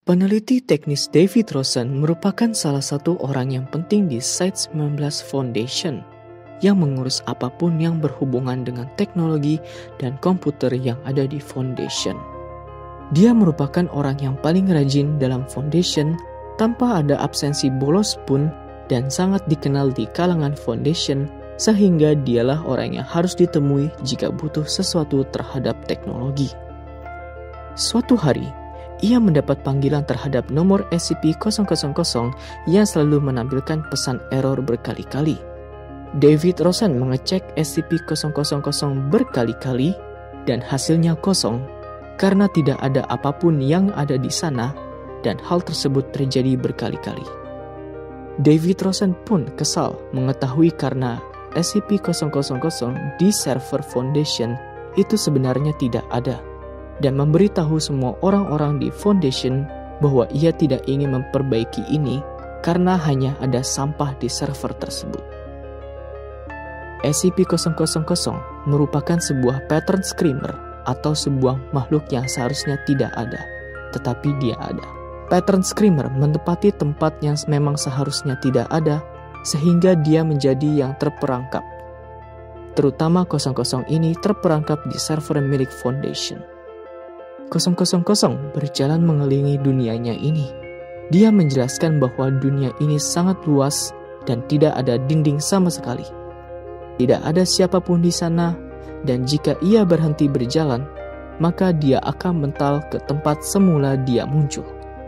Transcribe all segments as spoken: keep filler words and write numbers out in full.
Peneliti teknis David Rosen merupakan salah satu orang yang penting di Site sembilan belas Foundation yang mengurus apapun yang berhubungan dengan teknologi dan komputer yang ada di Foundation. Dia merupakan orang yang paling rajin dalam Foundation tanpa ada absensi bolos pun dan sangat dikenal di kalangan Foundation sehingga dialah orang yang harus ditemui jika butuh sesuatu terhadap teknologi. Suatu hari, ia mendapat panggilan terhadap nomor S C P nol nol nol yang selalu menampilkan pesan error berkali-kali. David Rosen mengecek S C P nol nol nol berkali-kali dan hasilnya kosong karena tidak ada apapun yang ada di sana dan hal tersebut terjadi berkali-kali. David Rosen pun kesal mengetahui karena S C P nol nol nol di server Foundation itu sebenarnya tidak ada, dan memberitahu semua orang-orang di Foundation bahwa ia tidak ingin memperbaiki ini karena hanya ada sampah di server tersebut. S C P nol nol nol merupakan sebuah pattern screamer atau sebuah makhluk yang seharusnya tidak ada, tetapi dia ada. Pattern screamer menempati tempat yang memang seharusnya tidak ada, sehingga dia menjadi yang terperangkap. Terutama nol nol ini terperangkap di server milik Foundation. nol nol nol berjalan mengelilingi dunianya ini. Dia menjelaskan bahwa dunia ini sangat luas dan tidak ada dinding sama sekali. Tidak ada siapapun di sana, dan jika ia berhenti berjalan, maka dia akan mental ke tempat semula dia muncul.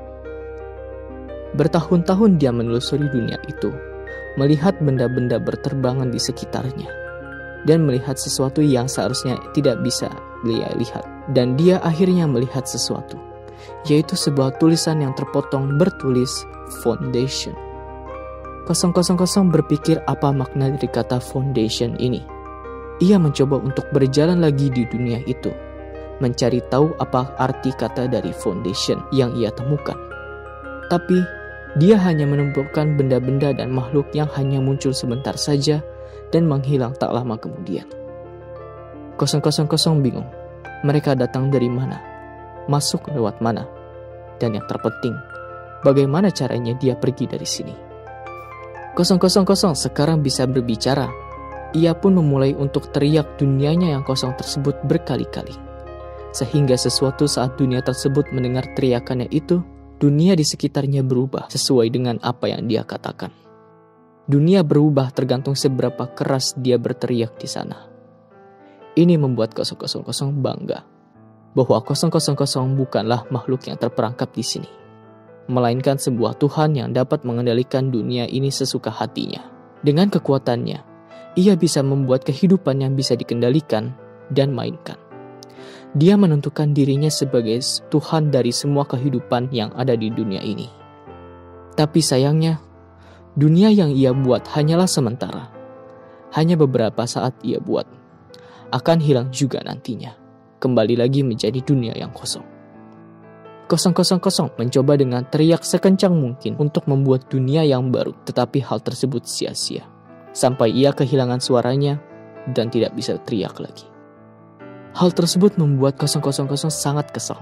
Bertahun-tahun dia menelusuri dunia itu, melihat benda-benda berterbangan di sekitarnya, dan melihat sesuatu yang seharusnya tidak bisa dia lihat. Dan dia akhirnya melihat sesuatu, yaitu sebuah tulisan yang terpotong bertulis Foundation. nol nol nol berpikir apa makna dari kata Foundation ini. Ia mencoba untuk berjalan lagi di dunia itu, mencari tahu apa arti kata dari Foundation yang ia temukan. Tapi, dia hanya menemukan benda-benda dan makhluk yang hanya muncul sebentar saja dan menghilang tak lama kemudian. nol nol nol bingung. Mereka datang dari mana? Masuk lewat mana? Dan yang terpenting, bagaimana caranya dia pergi dari sini? nol nol nol sekarang bisa berbicara. Ia pun memulai untuk teriak dunianya yang kosong tersebut berkali-kali. Sehingga sesuatu saat dunia tersebut mendengar teriakannya itu, dunia di sekitarnya berubah sesuai dengan apa yang dia katakan. Dunia berubah tergantung seberapa keras dia berteriak di sana. Ini membuat nol nol nol bangga bahwa nol nol nol bukanlah makhluk yang terperangkap di sini, melainkan sebuah Tuhan yang dapat mengendalikan dunia ini sesuka hatinya. Dengan kekuatannya, ia bisa membuat kehidupan yang bisa dikendalikan dan mainkan. Dia menentukan dirinya sebagai Tuhan dari semua kehidupan yang ada di dunia ini. Tapi sayangnya, dunia yang ia buat hanyalah sementara. Hanya beberapa saat ia buat. Akan hilang juga nantinya. Kembali lagi menjadi dunia yang kosong. nol nol nol mencoba dengan teriak sekencang mungkin untuk membuat dunia yang baru, tetapi hal tersebut sia-sia. Sampai ia kehilangan suaranya dan tidak bisa teriak lagi. Hal tersebut membuat nol nol nol sangat kesal.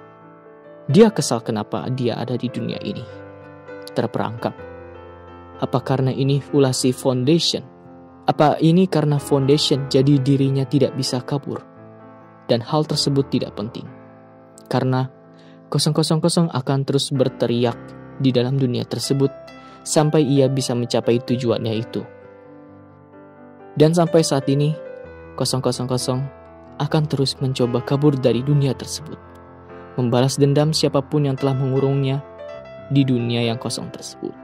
Dia kesal kenapa dia ada di dunia ini, terperangkap. Apa karena ini ulah si Foundation? Apa ini karena Foundation jadi dirinya tidak bisa kabur? Dan hal tersebut tidak penting. Karena nol nol nol akan terus berteriak di dalam dunia tersebut sampai ia bisa mencapai tujuannya itu. Dan sampai saat ini, nol nol nol akan terus mencoba kabur dari dunia tersebut, membalas dendam siapapun yang telah mengurungnya di dunia yang kosong tersebut.